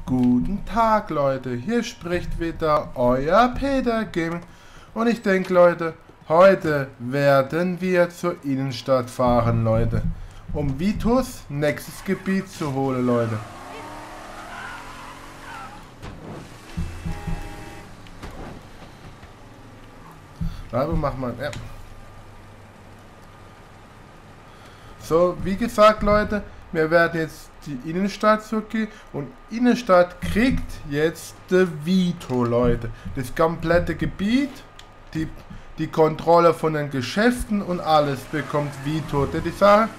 Guten Tag, Leute, hier spricht wieder euer Peter Gaming und ich denke, Leute, heute werden wir zur Innenstadt fahren, Leute, um Vitos nächstes Gebiet zu holen, Leute. Also machen wir, ja. So, wie gesagt, Leute, wir werden jetzt die Innenstadt zurückgehen und Innenstadt kriegt jetzt de Vito, Leute. Das komplette Gebiet, die Kontrolle von den Geschäften und alles bekommt Vito. Das ist Sache,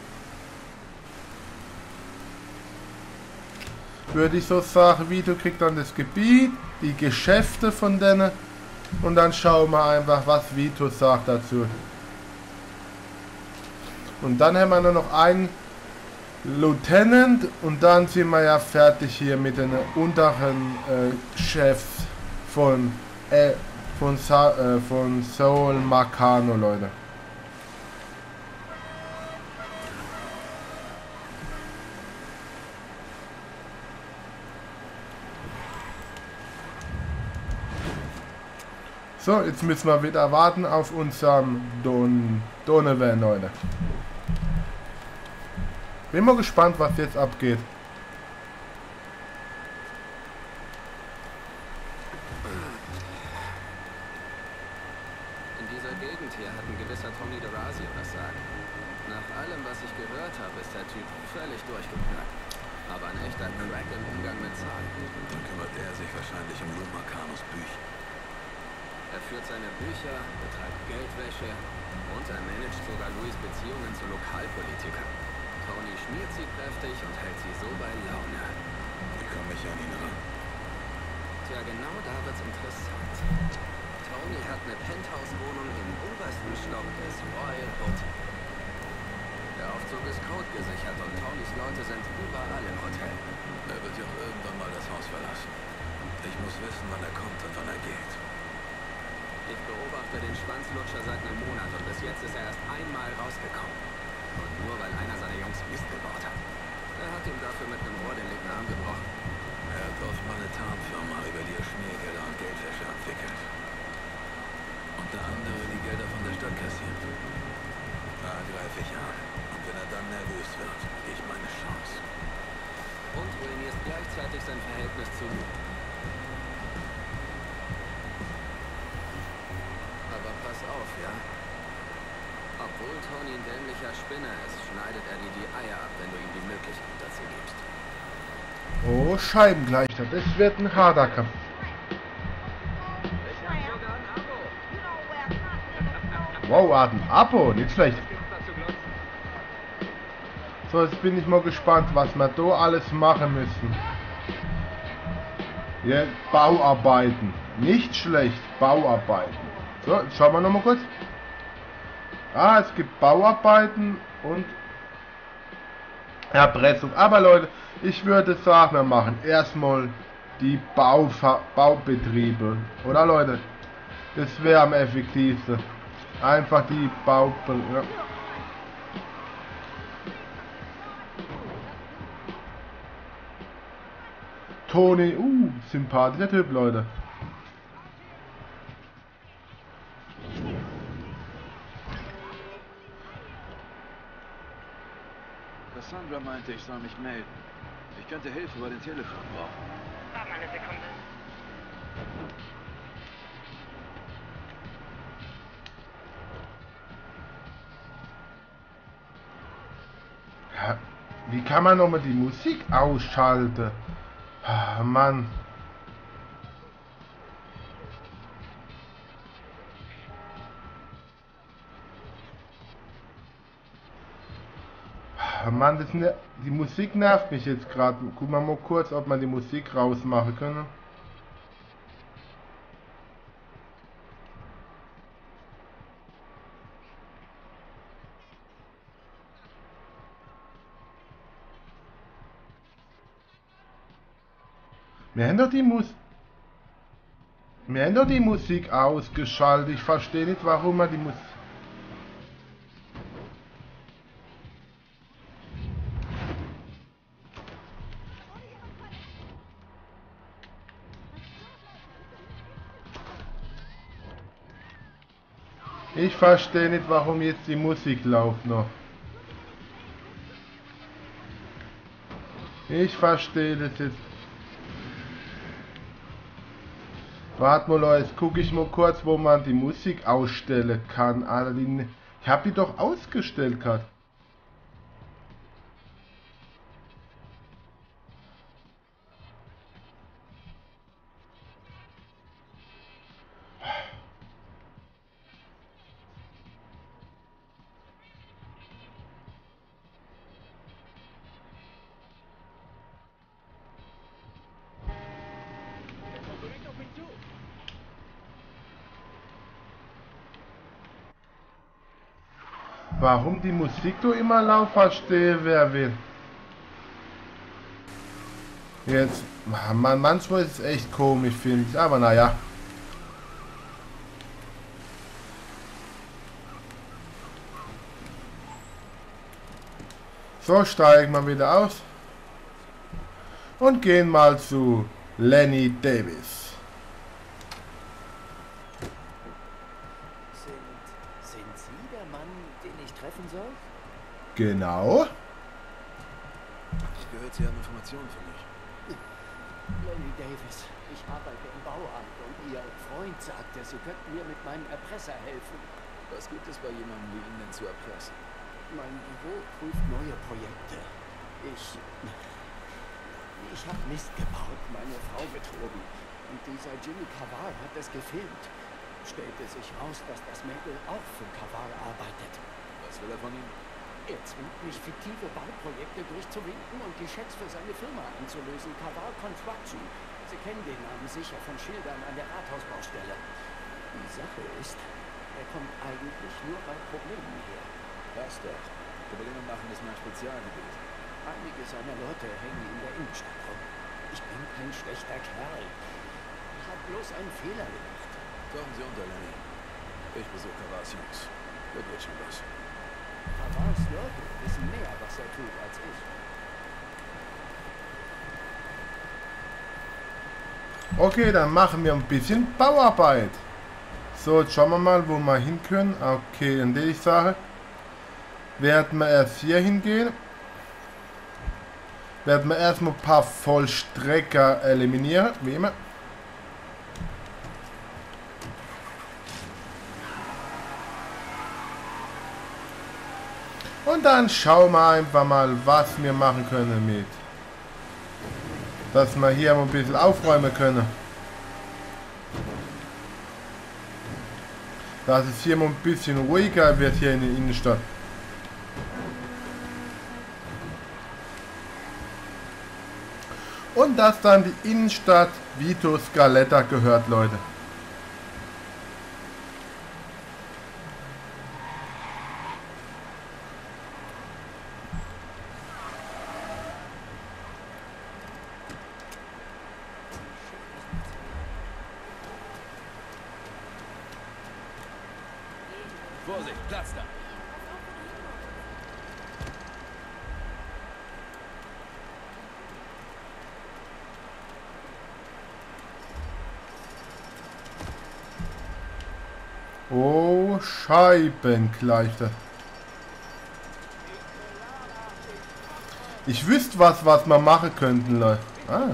würde ich so sagen, Vito kriegt dann das Gebiet, die Geschäfte von denen und dann schauen wir einfach, was Vito sagt dazu. Und dann haben wir nur noch einen Lieutenant und dann sind wir ja fertig hier mit den unteren Chefs von Soul Marcano, Leute. So, jetzt müssen wir wieder warten auf unserem Donovan, Leute. Bin mal gespannt, was jetzt abgeht. In dieser Gegend hier hat ein gewisser Tony DeRazio das Sagen. Nach allem, was ich gehört habe, ist der Typ völlig durchgeknackt. Aber ein echter Crack im Umgang mit Zahlen. Dann kümmert er sich wahrscheinlich um Lou Marcanos Bücher. Er führt seine Bücher, betreibt Geldwäsche und er managt sogar Louis Beziehungen zu Lokalpolitikern. Tony schmiert sie kräftig und hält sie so bei Laune. Wie komme ich an ihn ran? Tja, genau da wird's interessant. Tony hat eine Penthouse-Wohnung im obersten Stock des Royal Hotel. Der Aufzug ist codegesichert und Tonys Leute sind überall im Hotel. Er wird ja auch irgendwann mal das Haus verlassen. Ich muss wissen, wann er kommt und wann er geht. Ich beobachte den Schwanzlutscher seit einem Monat und bis jetzt ist er erst einmal rausgekommen. Und nur weil einer seiner Jungs Mist gebaut hat. Er hat ihm dafür mit einem Rohr den linken Arm gebrochen. Er hat auf meine Tarnfirma, über die er Schmiergelder und Geldwäsche abwickelt. Unter anderem die Gelder von der Stadt kassiert. Da greife ich an. Und wenn er dann nervös wird, ich meine Chance. Und ruinierst gleichzeitig sein Verhältnis zu Lou. Aber pass auf, ja? Obwohl Tony ein dämlicher Spinner ist, schneidet er dir die Eier ab, wenn du ihm die Möglichkeit dazu gibst. Oh, Scheibengleichter, das wird ein harter Kampf. Wow, hat ein Abo, nicht schlecht. So, jetzt bin ich mal gespannt, was wir da alles machen müssen. Ja, Bauarbeiten. Nicht schlecht, Bauarbeiten. So, jetzt schauen wir nochmal kurz. Ah, es gibt Bauarbeiten und Erpressung. Aber Leute, ich würde sagen, wir machen erstmal die Baubetriebe. Oder Leute? Das wäre am effektivsten. Einfach die ja. Tony, sympathischer Typ, Leute. Cassandra meinte, ich soll mich melden. Ich könnte Hilfe über den Telefon brauchen. Warte mal eine Sekunde. Ja, wie kann man nochmal die Musik ausschalten? Ah, Mann. Mann, die Musik nervt mich jetzt gerade. Gucken wir mal kurz, ob man die Musik rausmachen können. Wir haben doch die Musik ausgeschaltet. Ich verstehe nicht, warum man die Musik... Ich verstehe nicht, warum jetzt die Musik läuft noch. Ich verstehe das jetzt. Warte mal Leute, jetzt gucke ich mal kurz, wo man die Musik ausstellen kann. Ich habe die doch ausgestellt gerade. Warum die Musik so immer laut verstehe, wer will. Jetzt, manchmal ist es echt komisch, finde ich, aber naja. So, steigen wir wieder aus. Und gehen mal zu Lenny Davis. Sind Sie der Mann, den ich treffen soll? Genau. Ich gehört, Sie haben Informationen für mich. Lenny Davis, ich arbeite im Bauamt und Ihr Freund sagte, Sie könnten mir mit meinem Erpresser helfen. Was gibt es bei jemandem wie Ihnen denn zu erpressen? Mein Büro prüft neue Projekte. Ich habe Mist gebaut, meine Frau betrogen. Und dieser Jimmy Kaval hat es gefilmt. Stellte sich raus, dass das Mädel auch für Kaval arbeitet. Was will er von Ihnen? Er zwingt mich, fiktive Bauprojekte durchzuwinken und die Schecks für seine Firma anzulösen. Kaval Construction. Sie kennen den Namen sicher von Schildern an der Rathausbaustelle. Die Sache ist, er kommt eigentlich nur bei Problemen her. Passt doch. Probleme machen ist mein Spezialgebiet. Einige seiner Leute hängen in der Innenstadt rum. Ich bin kein schlechter Kerl. Ich habe bloß einen Fehler gemacht. Tauchen Sie unter, Lenny. Ich besuche Kavars Jungs. Das wird schon was. Kavals Leute wissen mehr, was er tut, als ich. Okay, dann machen wir ein bisschen Bauarbeit. So, jetzt schauen wir mal, wo wir hin können. Okay, in die Sache werden wir erst hier hingehen. Werden wir erstmal ein paar Vollstrecker eliminieren, wie immer. Und dann schauen wir einfach mal, was wir machen können damit. Dass wir hier mal ein bisschen aufräumen können. Dass es hier mal ein bisschen ruhiger wird hier in der Innenstadt. Und dass dann die Innenstadt Vito Scaletta gehört, Leute. Vorsicht, Platz da! Oh, Scheibenkleister. Ich wüsste was wir machen könnten, Leute. Ah.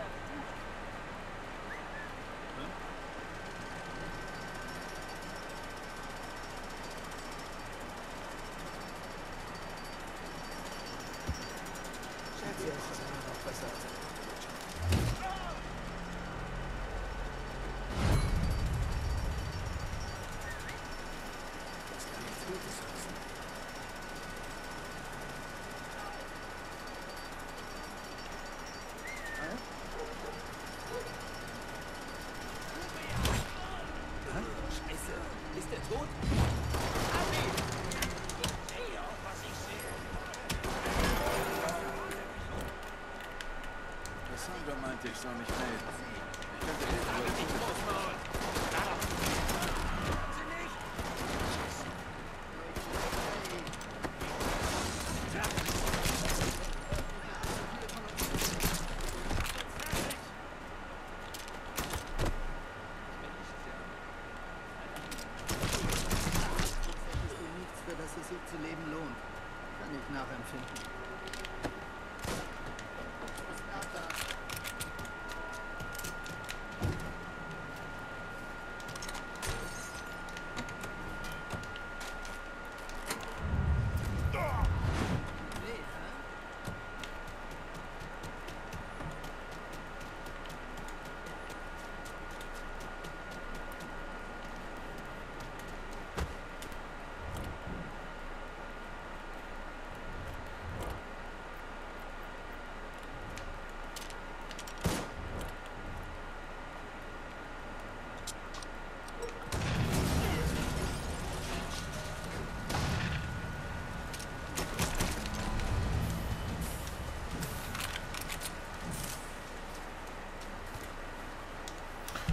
Ist er tot? Cassandra meinte, ich soll mich melden. Ich könnte helfen, weil ich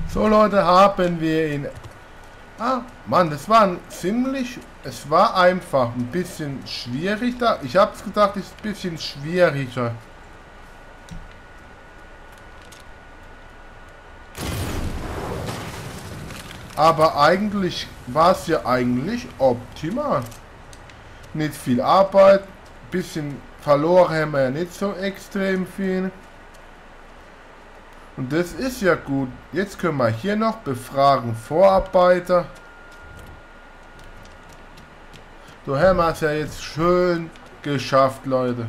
So Leute, haben wir ihn... Ah, Mann, das war es war einfach ein bisschen schwierig da. Ich hab's gedacht, es ist ein bisschen schwieriger. Aber eigentlich war es ja eigentlich optimal. Nicht viel Arbeit, bisschen verloren haben wir ja nicht so extrem viel. Und das ist ja gut. Jetzt können wir hier noch befragen Vorarbeiter. So haben wir es ja jetzt schön geschafft, Leute.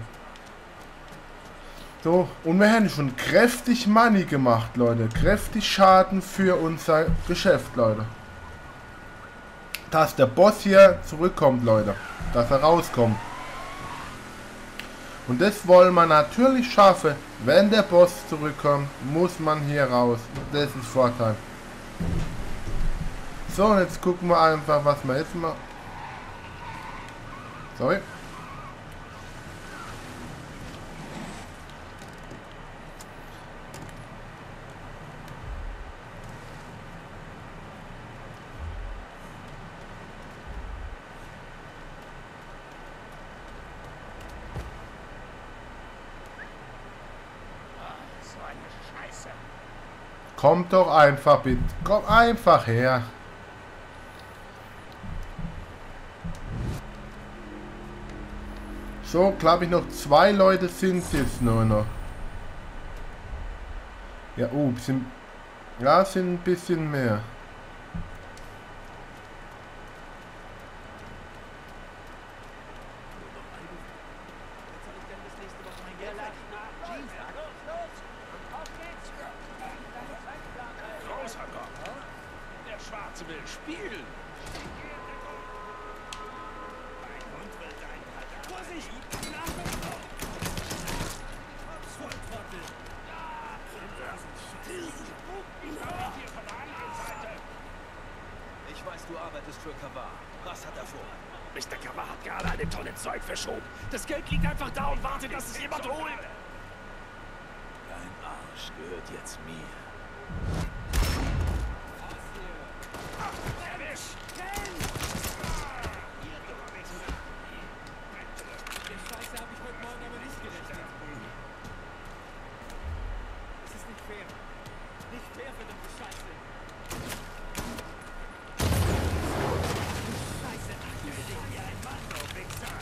So, und wir haben schon kräftig Money gemacht, Leute. Kräftig Schaden für unser Geschäft, Leute. Dass der Boss hier zurückkommt, Leute. Dass er rauskommt. Und das wollen wir natürlich schaffen. Wenn der Boss zurückkommt, muss man hier raus. Das ist Vorteil. So, und jetzt gucken wir einfach, was wir jetzt machen. Sorry. Kommt doch einfach bitte. Komm einfach her. So, glaube ich, noch 2 Leute sind jetzt nur noch. Ja, sind ein bisschen mehr. Der Schwarze will spielen. Vorsicht! Ich weiß, du arbeitest für Kavar. Was hat er vor? Mr. Kavar hat gerade eine Tonne Zeug verschoben. Das Geld liegt einfach da und wartet, dass es jemand holt. Dein Arsch gehört jetzt mir. Erwisch! Scheiße habe ich heute Morgen aber nicht gerechnet. Das ist nicht fair. Nicht fair, verdammte Scheiße. Scheiße, ach du Ding, wie ein Mann, du Wichser.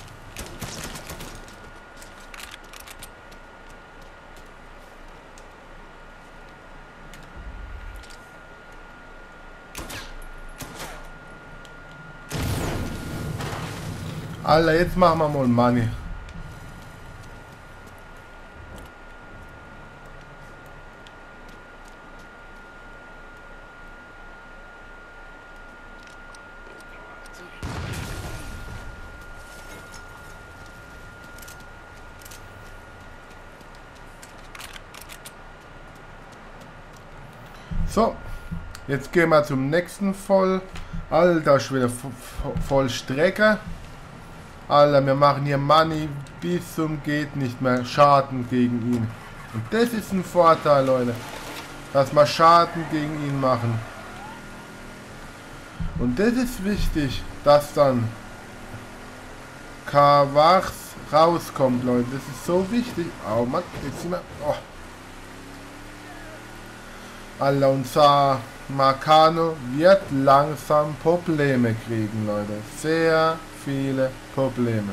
Alter, jetzt machen wir mal Money. So, jetzt gehen wir zum nächsten Voll. Alter, schon wieder Vollstrecke. Alter, wir machen hier Money bis zum geht nicht mehr. Schaden gegen ihn. Und das ist ein Vorteil, Leute. Dass wir Schaden gegen ihn machen. Und das ist wichtig, dass dann Kavars rauskommt, Leute. Das ist so wichtig. Oh Mann, jetzt sind wir... Oh. Alter, unser Marcano wird langsam Probleme kriegen, Leute. Sehr viele Probleme.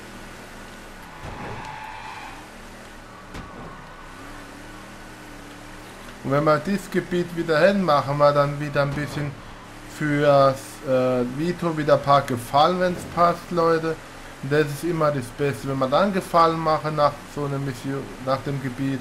Und wenn wir dieses Gebiet wieder hin, machen wir dann wieder ein bisschen fürs Vito wieder ein paar Gefallen, wenn es passt, Leute. Und das ist immer das Beste, wenn wir dann Gefallen machen nach so einer Mission, nach dem Gebiet.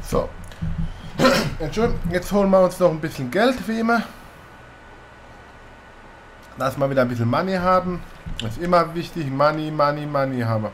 So. Entschuldigung, jetzt holen wir uns noch ein bisschen Geld wie immer. Dass wir wieder ein bisschen Money haben. Das ist immer wichtig. Money, Money, Money haben wir.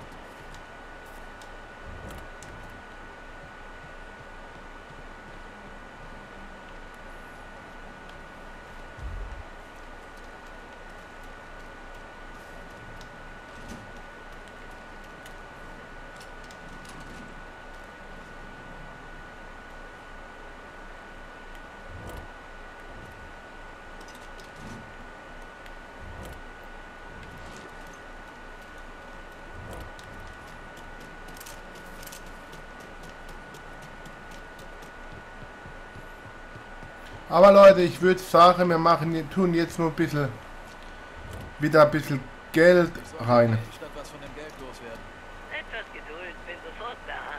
Aber Leute, ich würde sagen, wir tun jetzt nur ein bisschen, wieder ein bisschen Geld rein. Statt was von dem Geld loswerden. Etwas Geduld, bin sofort da.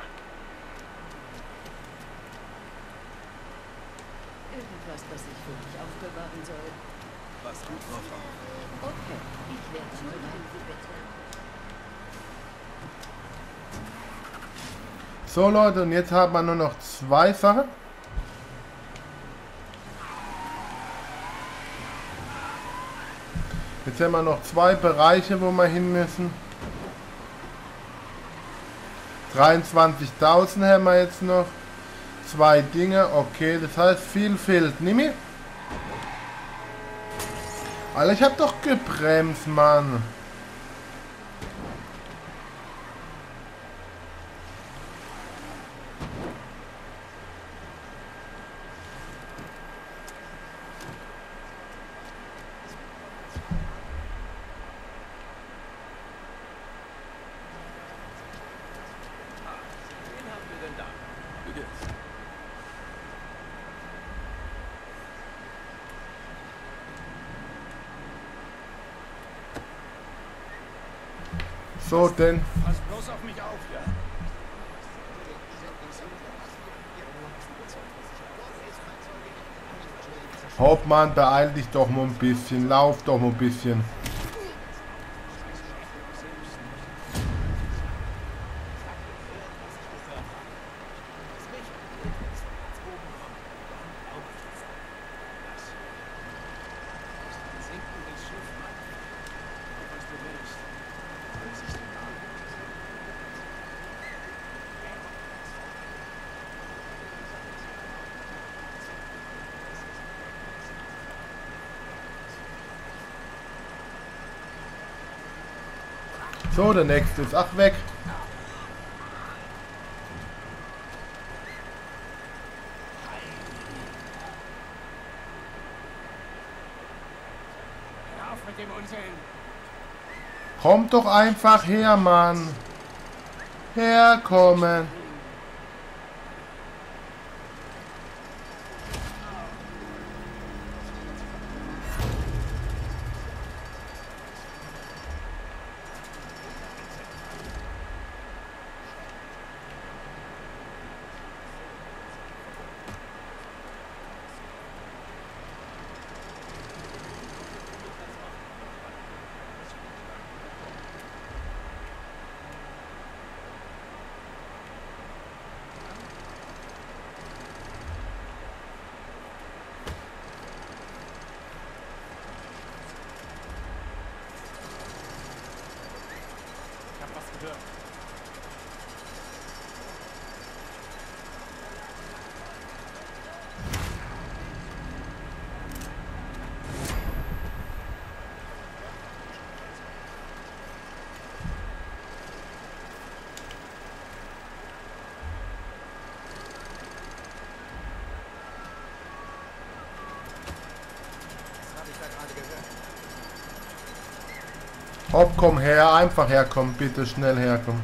Irgendwas, das ich für mich aufbewahren soll. Was gut drauf haben. Okay, ich werde es bleiben, Sie bitte. So Leute, und jetzt haben wir nur noch 2 Sachen. Jetzt haben wir noch 2 Bereiche, wo wir hin müssen. 23.000 haben wir jetzt noch. 2 Dinge, okay, das heißt viel fehlt nicht mehr. Alter, ich hab doch gebremst, Mann. Wen haben wir denn da? Wie geht's? So, denn Pass bloß auf mich auf, ja? Hauptmann, beeil dich doch mal ein bisschen, lauf doch mal ein bisschen. So, der nächste ist auch weg. Hör auf mit dem Unsinn. Kommt doch einfach her, Mann. Herkommen. Ich hab was gehört. Was habe ich da gerade gehört? Hopp, komm her, einfach herkommen, bitte schnell herkommen.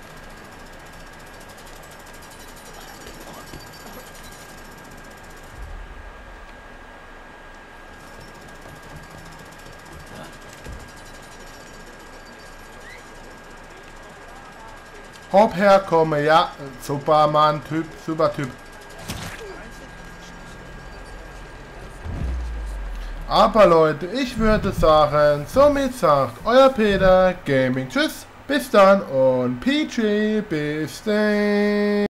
Hopp, herkomme, ja, super Mann, Typ, super Typ. Aber Leute, ich würde sagen, somit sagt euer Peter Gaming. Tschüss, bis dann und PG, bis dann.